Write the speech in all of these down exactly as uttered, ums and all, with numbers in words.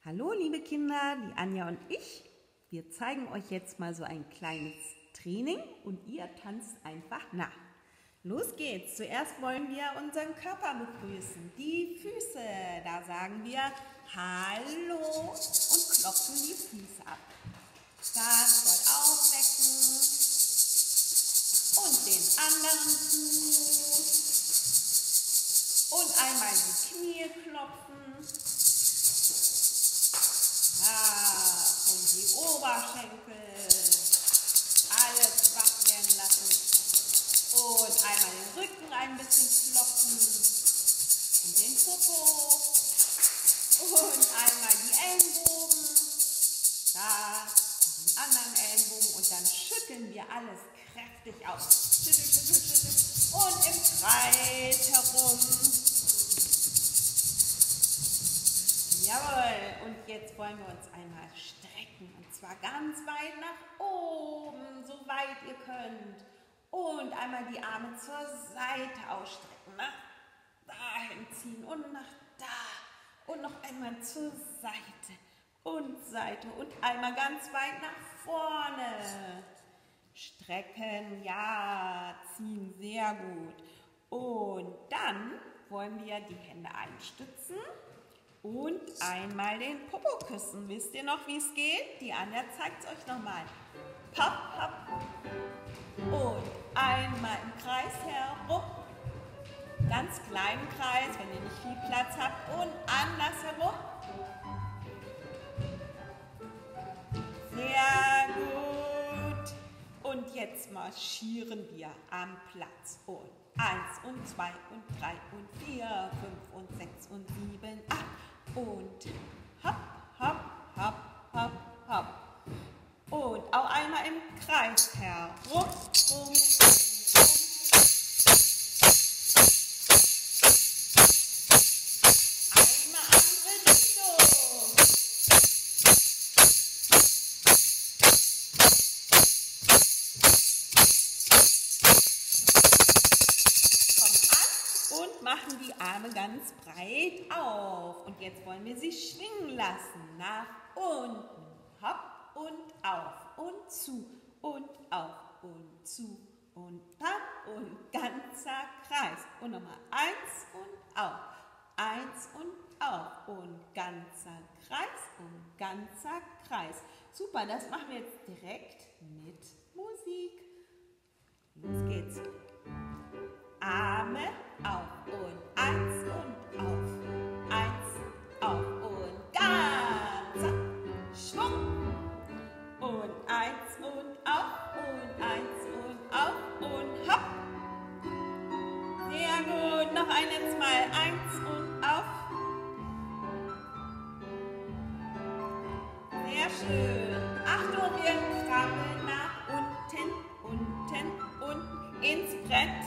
Hallo liebe Kinder, die Anja und ich, wir zeigen euch jetzt mal so ein kleines Training und ihr tanzt einfach nach. Los geht's, zuerst wollen wir unseren Körper begrüßen, die Füße, da sagen wir Hallo und klopfen die Füße ab. Ganz doll aufwecken und den anderen Fuß und einmal die Knie klopfen. Ah, und die Oberschenkel, alles wach werden lassen und einmal den Rücken ein bisschen klopfen und den Popo und einmal die Ellenbogen, da den anderen Ellenbogen und dann schütteln wir alles kräftig aus. Schüttel, schüttel, schüttel und im Kreis herum. Jawohl, und jetzt wollen wir uns einmal strecken und zwar ganz weit nach oben, so weit ihr könnt. Und einmal die Arme zur Seite ausstrecken, nach dahin ziehen und nach da und noch einmal zur Seite und Seite und einmal ganz weit nach vorne. Strecken, ja, ziehen, sehr gut. Und dann wollen wir die Hände einstützen. Und einmal den Popo küssen. Wisst ihr noch, wie es geht? Die Anja zeigt es euch nochmal. Hopp, hopp. Und einmal im Kreis herum. Ganz kleinen Kreis, wenn ihr nicht viel Platz habt. Und anders herum. Sehr gut. Und jetzt marschieren wir am Platz. Und eins und zwei und drei und vier, fünf und sechs und sieben, acht. Und hopp, hopp, hopp, hopp, hopp. Und auch einmal im Kreis herum, rum, rum, rum. Einmal andere Richtung. Kommen an und machen die Arme ganz breit auf. Und jetzt wollen wir sie schwingen lassen. Nach unten. Hopp und auf und zu und auf und zu und dann und ganzer Kreis. Und nochmal eins und auf. Eins und auf und ganzer Kreis und ganzer Kreis. Super, das machen wir jetzt direkt mit Musik. Los geht's. Arme auf und eins und auf. Eins auf und ganzer Schwung. Und eins und auf und eins und auf und hopp. Sehr gut. Noch ein letztes Mal. Eins und auf. Sehr schön. Achtung, wir krabbeln nach unten, unten, unten ins Brett.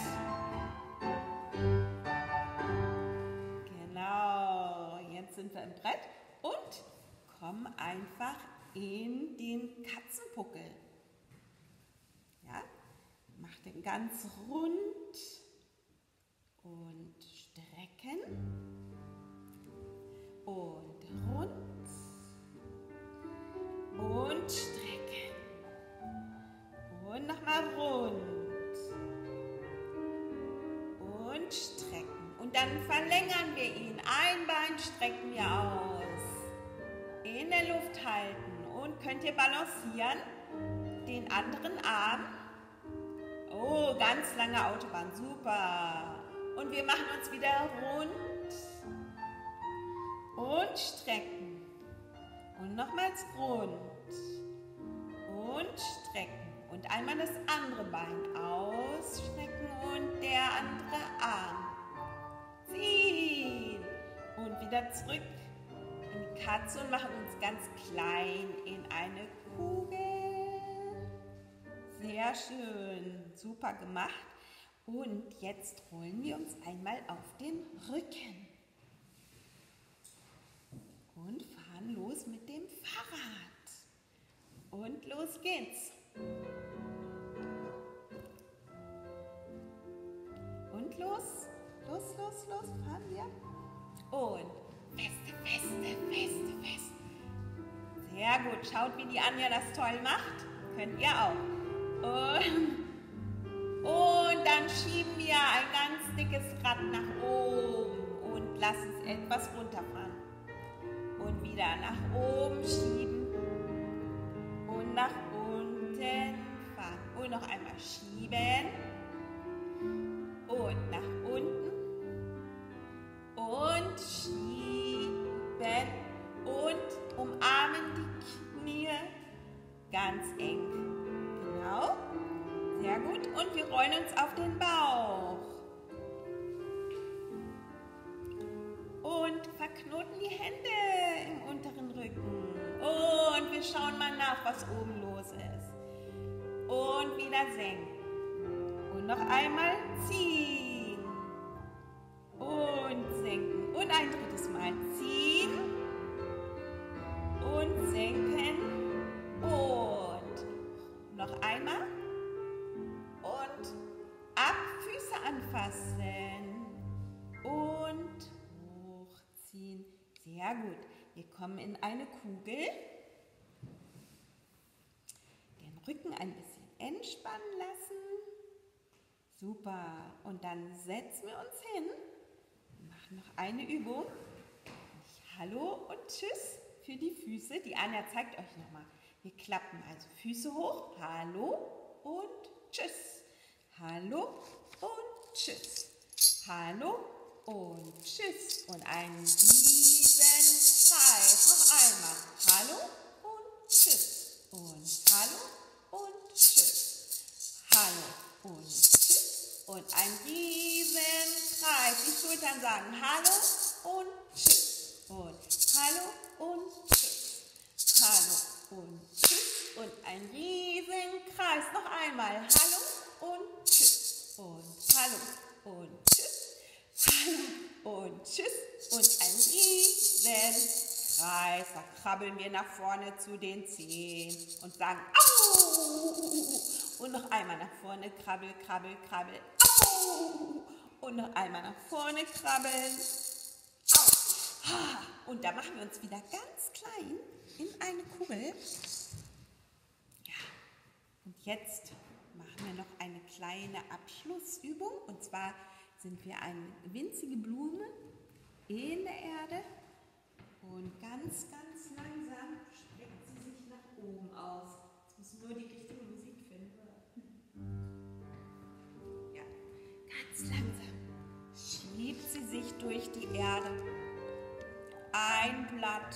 Genau. Jetzt sind wir im Brett und kommen einfach in den Katzenpuckel. Ja, macht den ganz rund und strecken und rund und strecken und nochmal rund und strecken und dann verlängern wir ihn. Ein Bein strecken wir aus, in der Luft halten. Und könnt ihr balancieren, den anderen Arm. Oh, ganz lange Autobahn, super. Und wir machen uns wieder rund und strecken. Und nochmals rund und strecken. Und einmal das andere Bein ausstrecken und der andere Arm. Ziehen. Und wieder zurück in die Katze und machen uns ganz klein in eine Kugel. Sehr schön, super gemacht. Und jetzt rollen wir uns einmal auf den Rücken und fahren los mit dem Fahrrad. Und los geht's. Und los, los, los, los, fahren wir. Und feste, feste, feste, feste. Sehr gut. Schaut, wie die Anja das toll macht. Könnt ihr auch. Und, und dann schieben wir ein ganz dickes Rad nach oben und lassen es etwas runterfahren. Und wieder nach oben schieben und nach unten fahren. Und noch einmal schieben und nach unten und schieben und umarmen die Knie ganz eng. Genau. Sehr gut. Und wir rollen uns auf den Bauch. Und verknoten die Hände im unteren Rücken. Und wir schauen mal nach, was oben los ist. Und wieder senken. Und noch einmal ziehen. Und senken. Und ein drittes Mal ziehen. Und senken. Und noch einmal. Und ab, Füße anfassen. Und hochziehen. Sehr gut. Wir kommen in eine Kugel. Den Rücken ein bisschen entspannen lassen. Super. Und dann setzen wir uns hin. Machen noch eine Übung. Hallo und Tschüss für die Füße. Die Anja zeigt euch nochmal. Wir klappen also Füße hoch. Hallo und Tschüss. Hallo und Tschüss. Hallo und Tschüss. Und einen riesen Kreis. Noch einmal. Hallo und Tschüss. Und hallo und Tschüss. Hallo und Tschüss. Und ein riesen Kreis. Die Schultern sagen Hallo und Tschüss. Und hallo und Tschüss. Hallo und Tschüss. Und ein riesen Kreis. Noch einmal. Hallo und Tschüss. Und hallo und Tschüss. Hallo und Tschüss. Und ein riesen Kreis. Da krabbeln wir nach vorne zu den Zehen und sagen Au! Und noch einmal nach vorne. Krabbel, krabbel, krabbel. Au! Und noch einmal nach vorne krabbeln. Au! Und da machen wir uns wieder ganz klein in eine Kugel. Ja. Und jetzt machen wir noch eine kleine Abschlussübung. Und zwar sind wir eine winzige Blume in der Erde. Und ganz, ganz langsam streckt sie sich nach oben aus. Jetzt muss nur die richtige Musik finden. Ja, ganz langsam schiebt sie sich durch die Erde. Ein Blatt.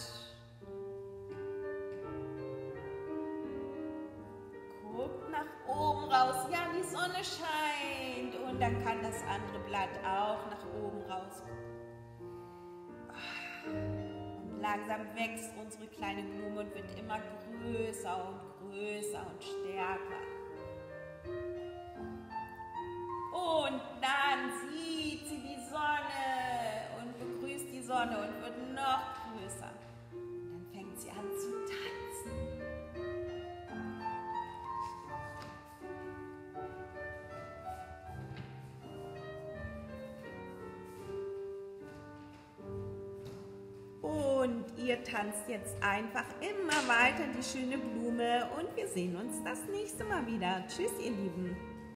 Guckt nach oben raus. Ja, die Sonne scheint. Und dann kann das andere Blatt auch nach oben raus. Und langsam wächst unsere kleine Blume und wird immer größer und größer und stärker. Und dann sieht sie die Sonne und begrüßt die Sonne und wird noch größer. Und dann fängt sie an zu tanzen. Und ihr tanzt jetzt einfach immer weiter die schöne Blume und wir sehen uns das nächste Mal wieder. Tschüss, ihr Lieben.